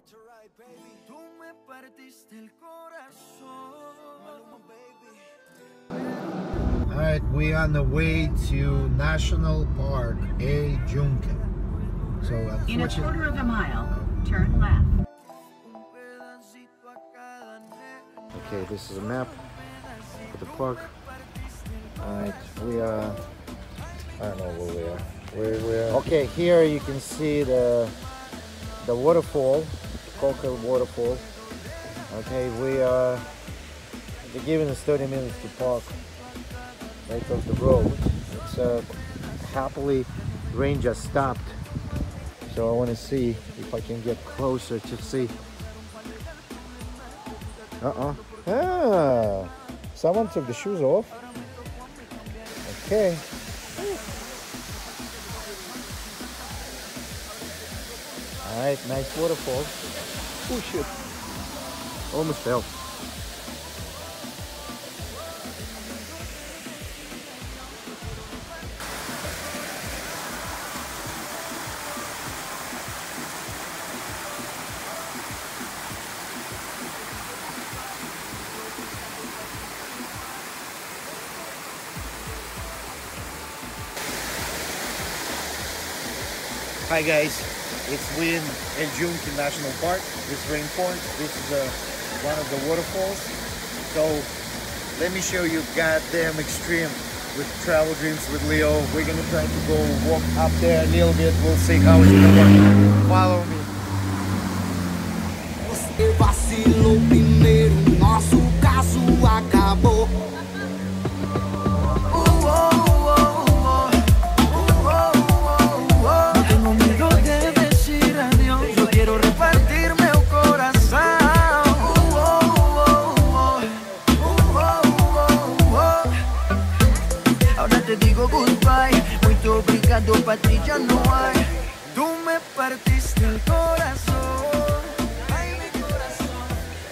Alright, we're on the way to National Park A Junction. So in a quarter of a mile, turn left. Okay, this is a map of the park. Alright, we are, I don't know where we are. Okay, here you can see the waterfall, Coca waterfall. Okay, they're giving us 30 minutes to park right off the road. It's happily rain just stopped, so I want to see if I can get closer to see. Someone took the shoes off. Okay. All right, nice waterfall. Oh shit! Almost fell. Hi guys, it's Win El Junction National Park. This rainforest. This is one of the waterfalls. So let me show you goddamn extreme with Travel Dreams with Leo. We're gonna try to go walk up there a little bit. We'll see how it's gonna work. Follow me. Você vacilou primeiro, nosso caso acabou. Para ti ya no hay. Tú me partiste el corazón. Ay, mi corazón.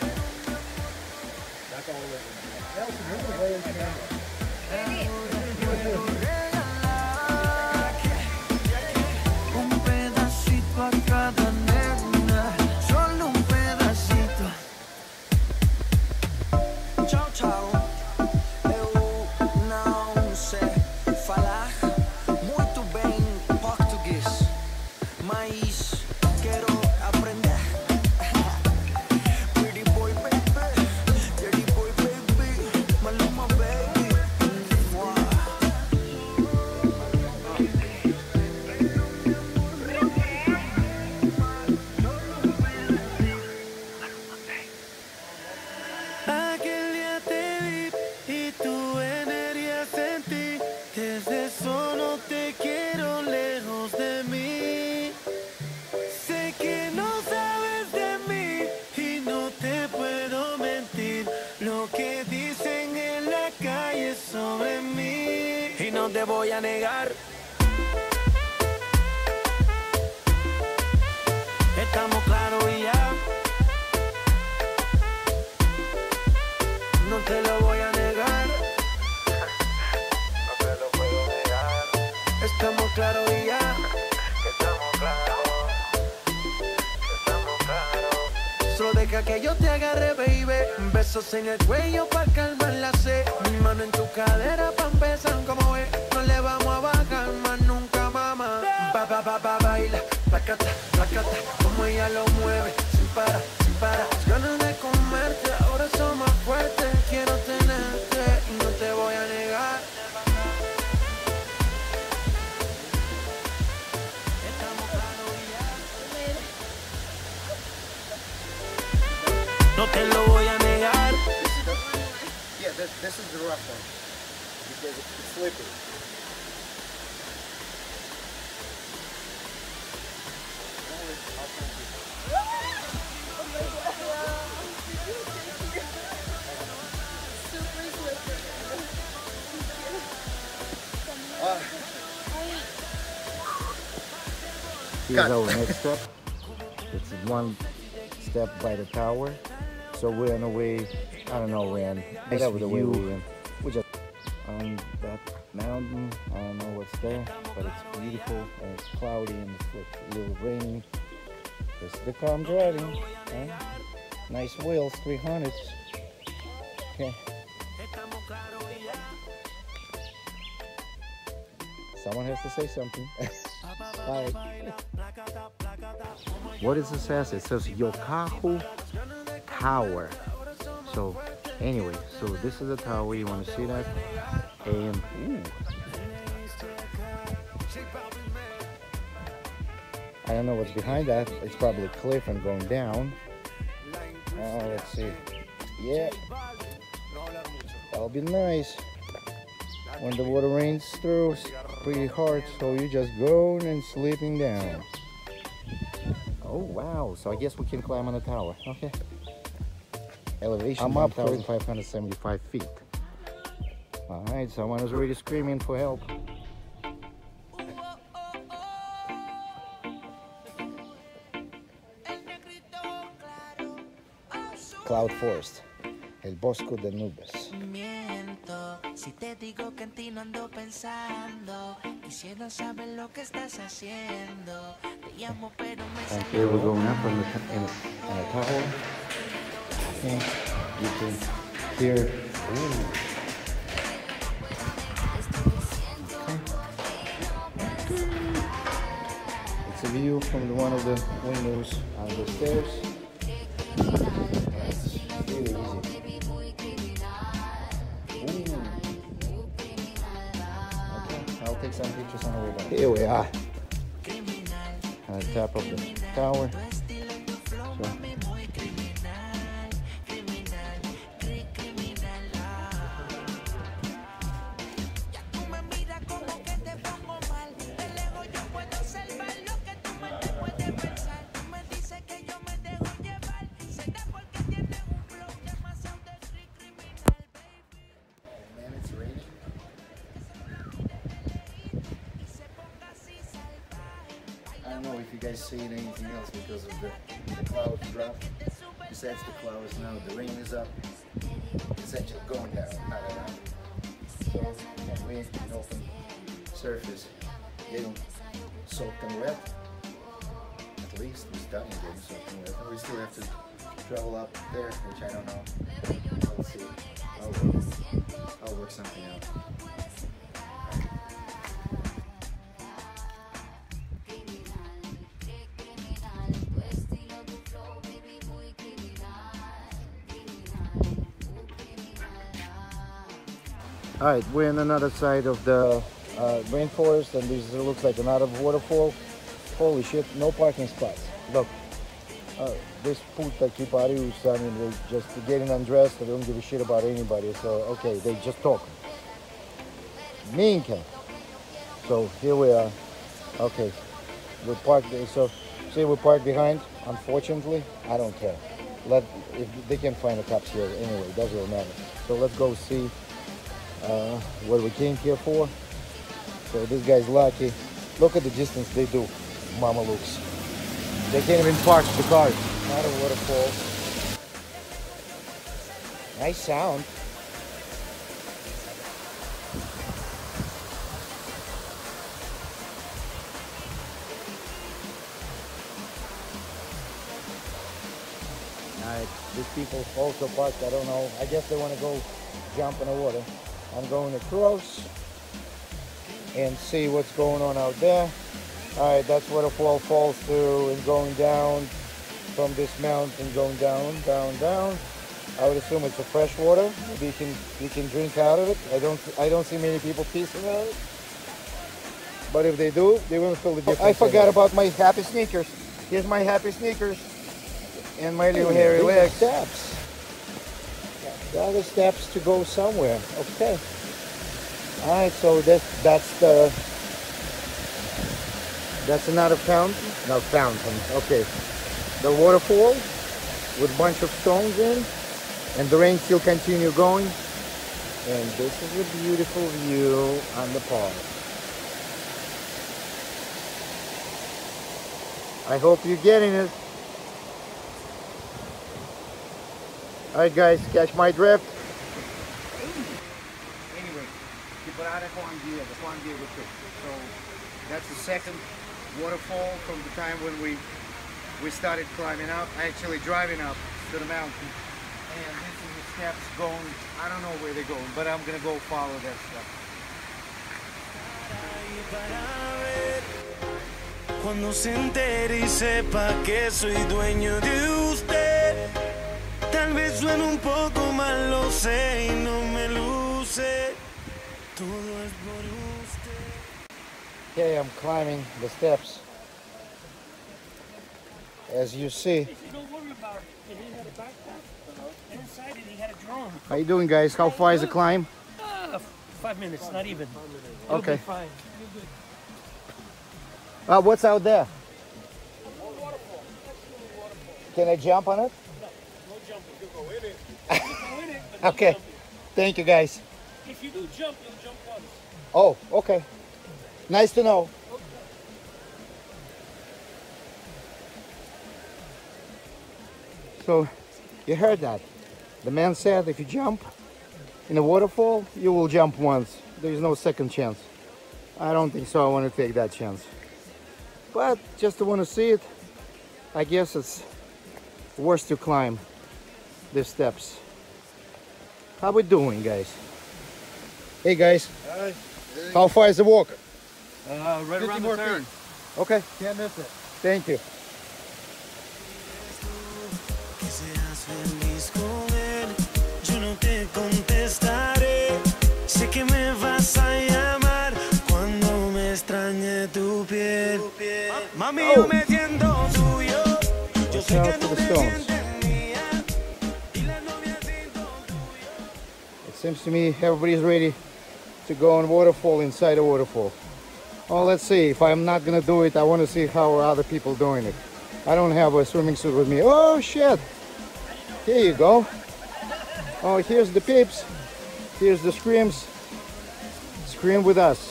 Un pedacito a cada nena, solo un pedacito. Tchau, tchau. Eu não sei falar muito bem português, mas quero aprender. Pretty boy baby, Maluma baby. Aquel día te vi y tu energía sentí. Desde eso no te quiero lejos de mí. Sé que no sabes de mí y no te puedo mentir. Lo que dicen en la calle sobre mí, y no te voy a negar. Estamos claros y ya. No te lo voy a negar. No te lo puedo negar. Estamos claros y ya. Estamos claros. Estamos claros. Solo deja que yo te agarre, baby. Besos en el cuello pa' calmar la sed. Mi mano en tu cadera pa' empezar, como ves. No le vamos a bajar más nunca, mamá. Baila, placata, placata. Como ella lo mueve, sin parar, sin parar. Ganas de comerte, ahora son más fuertes. Quiero tenerte y no te voy a negar. No te lo voy a negar. Yeah, this is the rough one because it's slippery. Here's our next step. It's one step by the tower. So we're on the way, I don't know when, whatever the way we're in. We're just on that mountain. I don't know what's there, but it's beautiful and it's cloudy and it's like a little rainy. This is the car I'm driving. Huh? Nice wheels, 300s. Okay. Someone has to say something. Hi. What does it say? It says Yokahu Tower. So anyway, so this is the tower. You want to see that? And ooh. I don't know what's behind that. It's probably a cliff and going down. Let's see. Yeah, that'll be nice. When the water rains through, it's pretty hard, so you just going and slipping down. Oh wow! So I guess we can climb on the tower. Okay. Elevation: I'm up 1,575 feet. All right, someone is already screaming for help. Cloud Forest, el Bosco de Nubes. Si te digo que en ti no ando pensando, quisiera saber lo que estás haciendo. Te llamo pero me sale. Okay, we're going up on a tower. Okay, you can hear. Ooh. Okay. It's a view from one of the windows on the stairs. Really easy. I'll take some pictures on the way down. Here we are at the top of the tower. So. I don't know if you guys see anything else because of the clouds drop. Besides the clouds now, the rain is up. It's actually going down, not around. So when we an open surface, getting soaked and wet. At least we're starting getting soaked and wet. And we still have to travel up there, which I don't know. We'll see. I'll work something out. All right, we're in another side of the rainforest, and this looks like another waterfall. Holy shit, no parking spots. Look, this puta kiparius, I mean, they're just getting undressed. They don't give a shit about anybody. So, okay, they just talk. Minka. So here we are. Okay, we're parked. So, see, we're parked behind. Unfortunately, I don't care. If they can find the cops here anyway, it doesn't really matter. So let's go see what we came here for. So this guy's lucky. Look at the distance they do, mama looks. They can't even park the cars. Not a waterfall. Nice sound. Alright, these people also parked, I don't know. I guess they want to go jump in the water. I'm going across and see what's going on out there. Alright, that's waterfall falls through and going down from this mountain, going down, down, down. I would assume it's a fresh water. Maybe you can drink out of it. I don't see many people pissing out of it. But if they do, they will feel the difference. I forgot about my happy sneakers. Here's my happy sneakers and my little hairy legs. Steps. The other steps to go somewhere. Okay. All right. So that's another fountain. No fountain. Okay. The waterfall with a bunch of stones in, and the rain still continue going. And this is a beautiful view on the park. I hope you're getting it. Alright guys, catch my drift. Anyway, Quebrada Juan Diego. So that's the second waterfall from the time when we we started climbing up, actually driving up to the mountain. And this is the steps going, I don't know where they're going, but I'm gonna go follow that stuff. Cuando se entere y sepa que soy dueño de usted, tal vez suene un poco mal, lo sé y no me luce. Todo es por usted. Okay, I'm climbing the steps. As you see. Don't worry about it. He had a backpack. Inside it, he had a drone. How you doing, guys? How far is the climb? 5 minutes, not even. You'll Okay. be fine. You're good. What's out there? Can I jump on it? No jumping. You go in it. You go in it, but no Okay. jumping. Thank you, guys. If you do jump, you'll jump once. Oh, okay. Nice to know. So, you heard that. The man said if you jump in a waterfall, you will jump once. There is no second chance. I don't think so. I want to take that chance. But just to want to see it, I guess it's worth to climb these steps. How we doing, guys? Hey, guys. Hi. How far is the walk? Right around the turn. Okay. Can't miss it. Thank you. Que seas feliz con él, yo no te contestaré. Sé que me vas a llamar cuando me extrañe tu piel. Mami, yo me siento tuyo. Yo sé que tú te sientes mía. Y la novia siento tuyo. It seems to me everybody's ready to go on waterfall inside a waterfall. Well, let's see. If I'm not gonna do it, I want to see how other people doing it. I don't have a swimming suit with me. Oh shit! Here you go. Oh, here's the peeps. Here's the screams. Scream with us.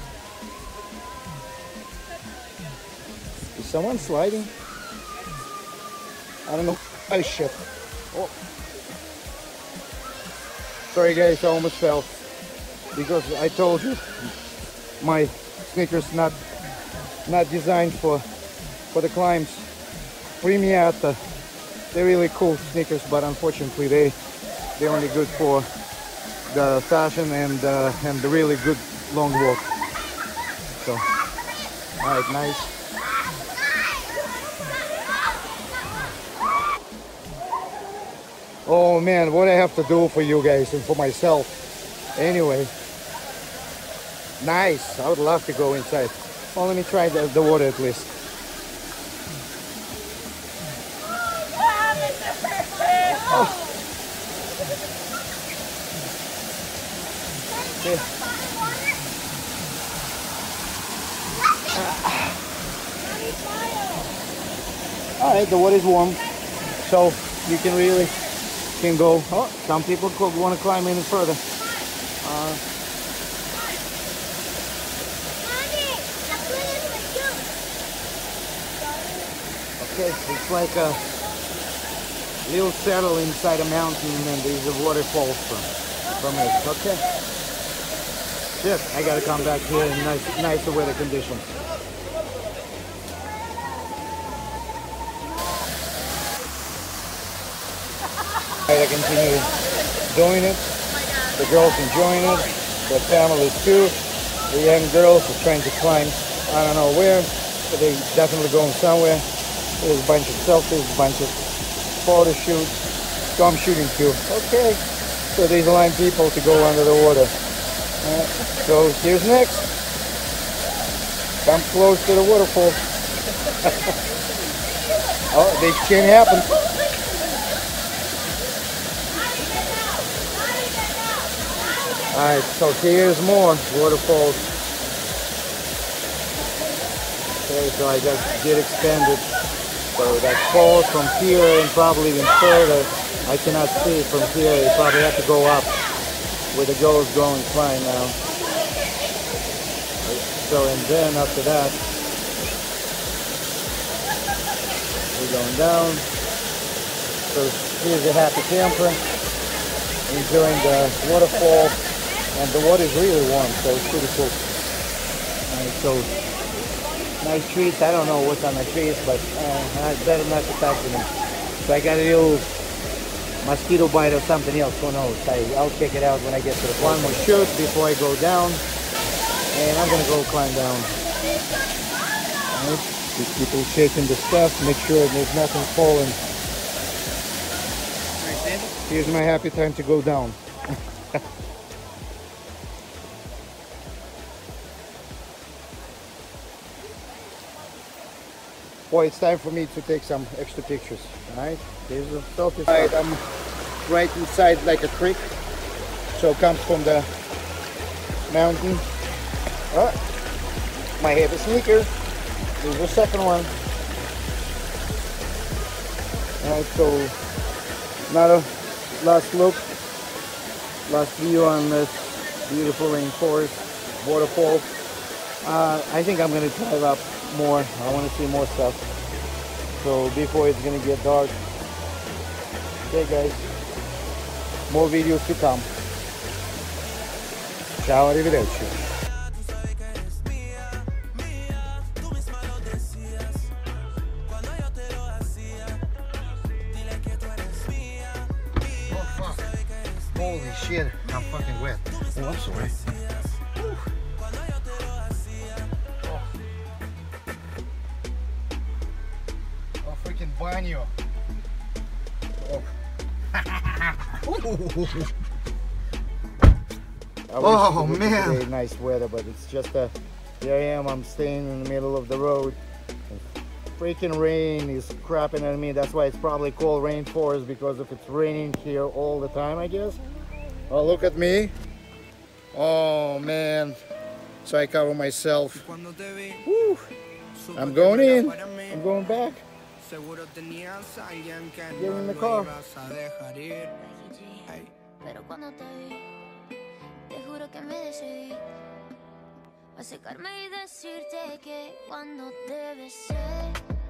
Is someone sliding? I don't know. Oh shit. Oh. Sorry guys, I almost fell. Because I told you my sneakers not designed for the climbs. Premiata, they're really cool sneakers, but unfortunately they're only good for the fashion and the really good long walk. So, all right, nice. Oh man, what I have to do for you guys and for myself. Anyway, nice. I would love to go inside. Well, let me try the water at least. Okay. All right, the water is warm, so you can go. Oh, some people want to climb in further. Okay, it's like a little saddle inside a mountain, and there's a waterfall from it. Okay. Shit, I gotta come back here in nicer weather conditions. I continue doing it. The girls enjoying it. The families too. The young girls are trying to climb. I don't know where, but they're definitely going somewhere. There's a bunch of selfies, a bunch of photo shoots. So I'm shooting too. Okay. So these line people to go under the water. So here's next. Come close to the waterfall. Oh, this can't happen. Alright, so here's more waterfalls. Okay, so I just did extend it. So that falls from here and probably even further. I cannot see it from here. You probably have to go up where the girls going flying now. So, and then after that, we're going down. So here's a happy camper enjoying the waterfall. And the water is really warm, so it's pretty cool. Alright, so nice trees. I don't know what's on the trees, but better not to touch them. So I got a little mosquito bite or something else, who knows. I'll check it out when I get to the place. One more shoot before I go down, and I'm gonna go climb down. Alright, these people shaking the stuff, make sure there's nothing falling. Here's my happy time to go down. Boy, it's time for me to take some extra pictures. Alright, here's the selfie. Alright, I'm right inside like a creek. So it comes from the mountain. My heavy sneaker. Here's the second one. Alright, so another last look, last view on this beautiful rainforest waterfall. I think I'm gonna drive up more. I want to see more stuff. So before it's gonna get dark. Okay, guys, more videos to come. Ciao, arrivederci. Holy shit, I'm fucking wet. Oh, I'm sorry. Oh, freaking baño. Oh man. Today, nice weather, but it's just here I am, I'm staying in the middle of the road. Freaking rain is crapping at me. That's why it's probably called rainforest, because if it's raining here all the time, I guess. Oh, look at me. Oh man. So I cover myself. Woo. I'm going in. I'm going back. Get in the car. Pero cuando te vi, te juro que me decidí a secarme y decirte que cuando te besé